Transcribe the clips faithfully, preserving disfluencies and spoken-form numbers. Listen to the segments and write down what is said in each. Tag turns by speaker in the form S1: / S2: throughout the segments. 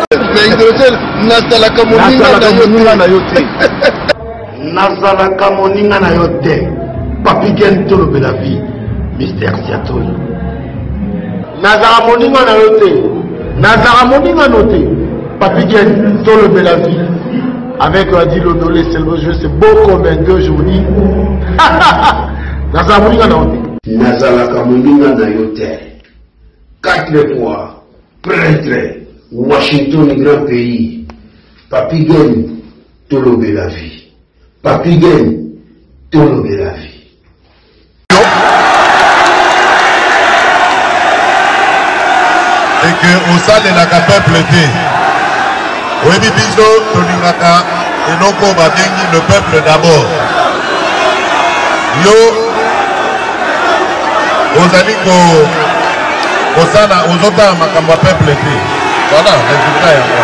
S1: na hydrogène nazalaka moninga na yo te
S2: nazalaka moninga na yo te Papi Ken tolobela vie Mister Siatoyi nazala moninga na yo te nazala moninga no te Papi Ken tolobela vie avec Adi Lodolé Selvo je c'est beau comme un gueux je vous dis nazala moninga na yo te nazalaka moninga na yo te quatre fois prêtre Washington grand pays Papi Ken tolobela vie Papi Ken tolobela vie
S3: et que au sein de la peuple te oyebi biso tolingaka eloko babengi le peuple d'abord yo ozali kosala ozotala makambo ya peuple te voilà résultat yango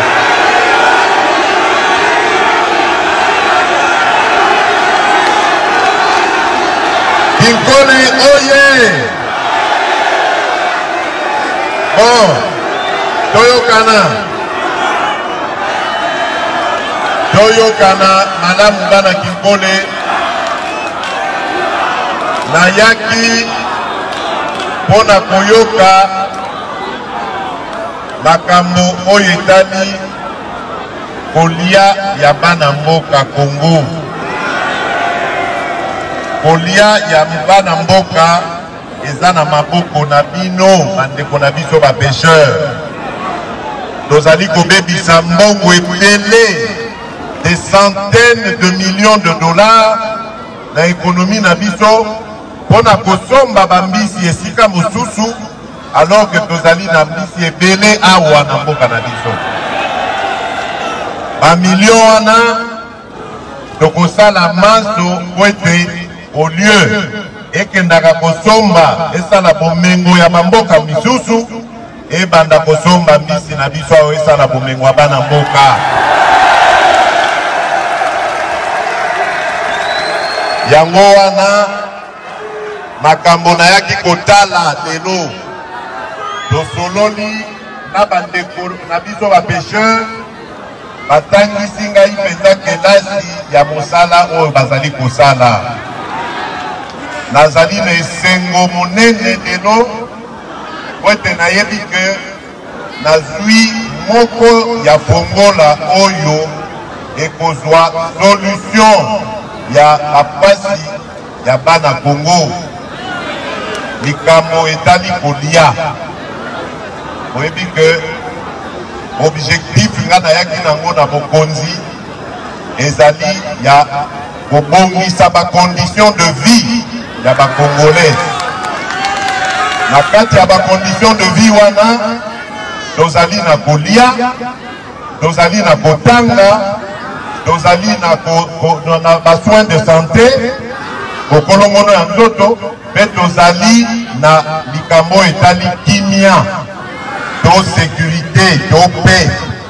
S3: Kinkole oye bon toyokana toyokana malamu bana Kinkole nayaki mpona koyoka makambo oyo etali kolia ya bana mboka Congo kolia ya bana mboka eza na maboko na bino bandeko na biso ba pêcheur tozali kobebisa mbongo ebele des centaines de millions de dollars na économie na biso mpona kosomba bambisi esika mosusu alors que tozali na mbisi ebele awa na mboka na biso bamilio wana tokosala maso po ete au lieu ekendaka kosomba esala bomengo ya bamboka misusu ebanda kosomba mbisi na biso ayo esala bomengo ya bana mboka yango wana makambo nayaki kotala lelo tosololi na bandeko na biso bapêcheur batangisi ngai mpenza kelasi ya mosala oyo bazali kosala nazali na esengo monene lelo po ete nayebi ke nazwi moko ya fongola oyo ekozwa solution ya bapasi ya bana Congo likambo etali kolia oyebi ke objectif nga nayaki nango na bokonzi ezali ya kobongisa bacondition de vie ya bacongolais na kati ya bacondition de vie wana tozali na kolia tozali na kotanga tozali na basoin de santé kokolongono ya nzoto mpe tozali na likambo etali kimia to sécurité to paix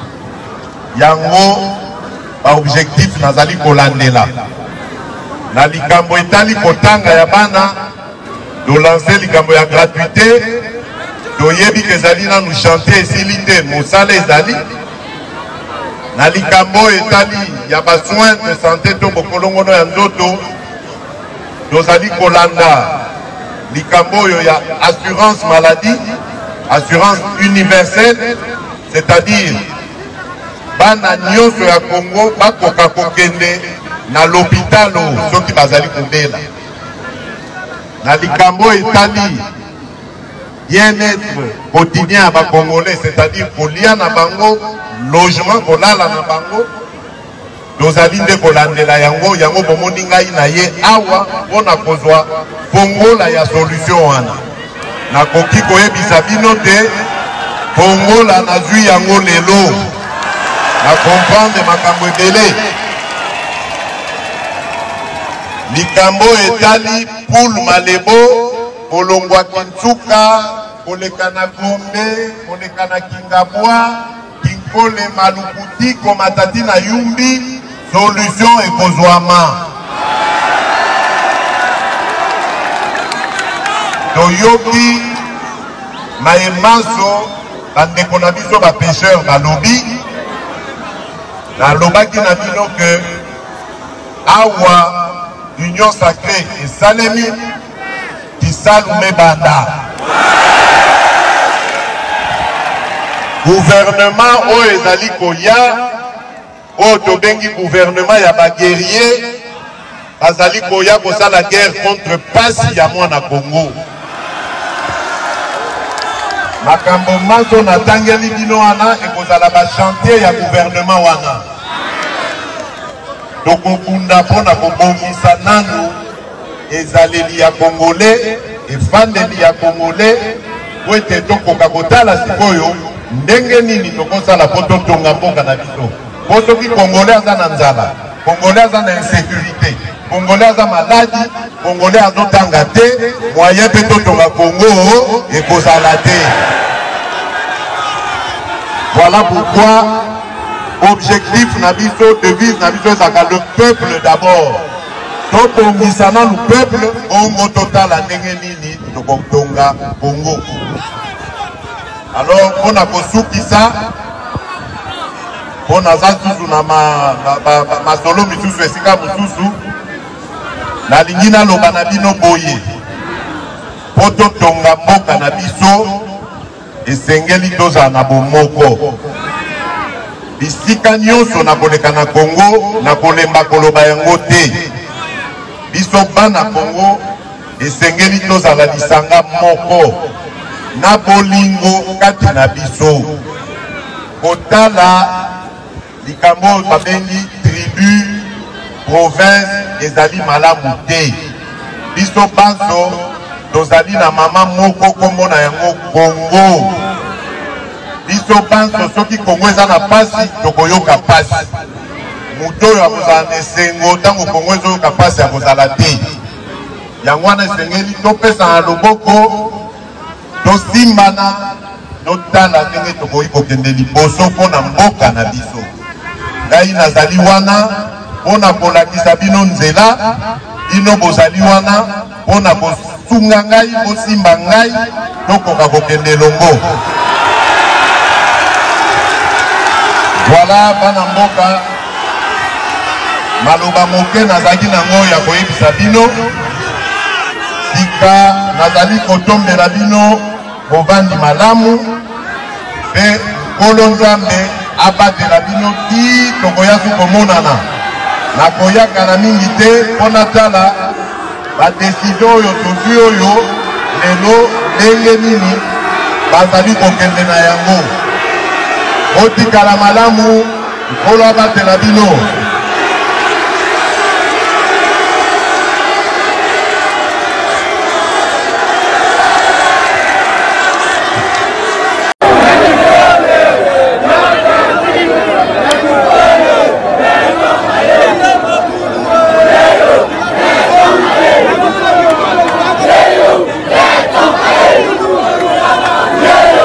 S3: yango baobjectif nazali kolandela na likambo etali kotanga ya bana tolanse likambo ya gratuité toyebi ke ezali nanu chantier esili te mosala ezali na likambo etali ya basoin de santé to bokolongono ya nzoto tozali kolanda likambo oyo ya assurance maladie assurance universelle c'est-à-dire bana nyonso ya Congo bakoka kokende na l'hôpital soki bazali kobela na likambo etali bien-être quotidien ya bacongolais c'est-à-dire kolia na bango logement kolala na bango tozali nde kolandela yango yango bomoni ngai na ye awa mpona kozwa fongola ya solution wana nakoki koyebisa bino te fongola nazwi yango lelo na comprendre makambo ebele likambo etali poule malebo kolongwa Kintsuka koleka na Gombe koleka na Kingabwa Kinkole Malukuti komatati na Yumbi solution ekozwama toyoki mayemanso bandeko na biso bapêcheur balobi nalobaki na bino ke awa union sacrée esalemi kisalume banda gouvernement oyo ezali koya oyo tobengi gouvernement ya baguerrier bazali koya kosala guerre contre pasi ya mwana Congo. Makambo maso natangeli bino wana ekozala ba chantier ya gouvernement wana tokokunda mpona kobongisa nanu ezaleli ya congolais efandeli ya congolais po ete tokoka kotala sikoyo ndenge nini tokosala po totonga mboka na biso po soki congolais aza na nzala, congolais aza na insécurité, congolais aza maladi, congolais azotanga te moyen mpe totonga Congo ekozala te. Voilà pourquoi objectif na biso, devise na biso ezaka le peuple d'abord. Tobongisa na le peuple ongo totala ndenge nini tokotonga Congo. Alors mpona kosukisa mpona za susu na masolo misusu esika mosusu nalingi naloba na bino boye po totonga mboka na biso esengeli tozala na bomoko. Bisika nyonso na koleka na Congo na kolemba koloba yango te. Biso bana Congo esengeli tozala lisanga moko na bolingo kati na biso. Kotala likambo babengi tribu province ezali malamu te. Biso banso tozali na mama moko kombo na yango Congo. Biso banso soki Congo eza na pasi tokoyoka pasi. Muto oyo akozala na esengo ntango Congo ezoyoka pasi akozala te. Yango wana esengeli topesa na loboko tosimbana totala ndenge tokoki kokende liboso mpona mboka na biso. Ngai nazali wana mpona kolakisa bino nzela, bino bozali wana mpona kosunga ngai, kosimba ngai, tokoka kokende elongo. Voilà bana mboka maloba moke nazali nango ya koyebisa bino. Sika nazali kotombela bino bovandi malamu pe Nkolo Nzambe abatela bino ti tokoya komonana. Nakoyaka na mingi te mpona tala badesizio oyo tozwi oyo lelo ndenge nini bazali kokende na yango. Otikala malamu, Nkolo abatela bino.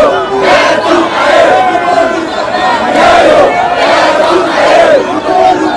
S4: Thank you.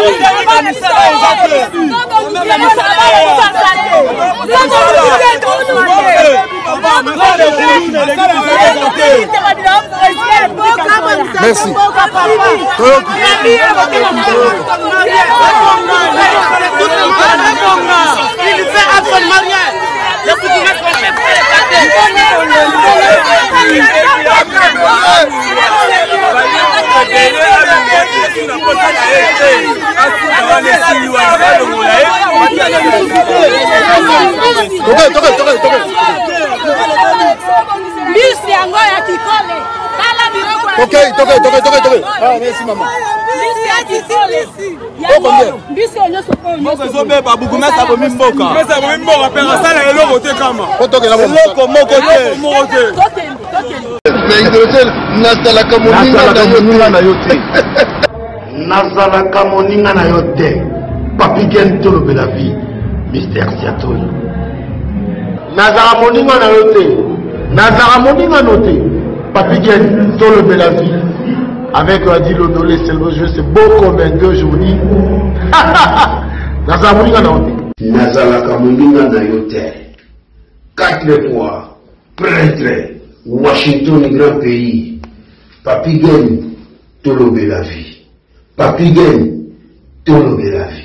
S1: Merci.
S4: Il fait un seul mariage. Le coup de mettre le chef
S1: Ok, ok, ok, ok, ok. Ah, merci maman.
S2: nazalaka moninga na yo te papi ken tolobela vie mister Siatoyo nazala moninga na yo te nazala moninga no te papi ken tolobela vie avec Adi Lodolé Selvo je c'est beau comme un deux jours nazala moninga na yo te nazalaka moninga na yo te quatre fois prêtre Washington grand pays papi ken tolobela vie papi ken tolobela vie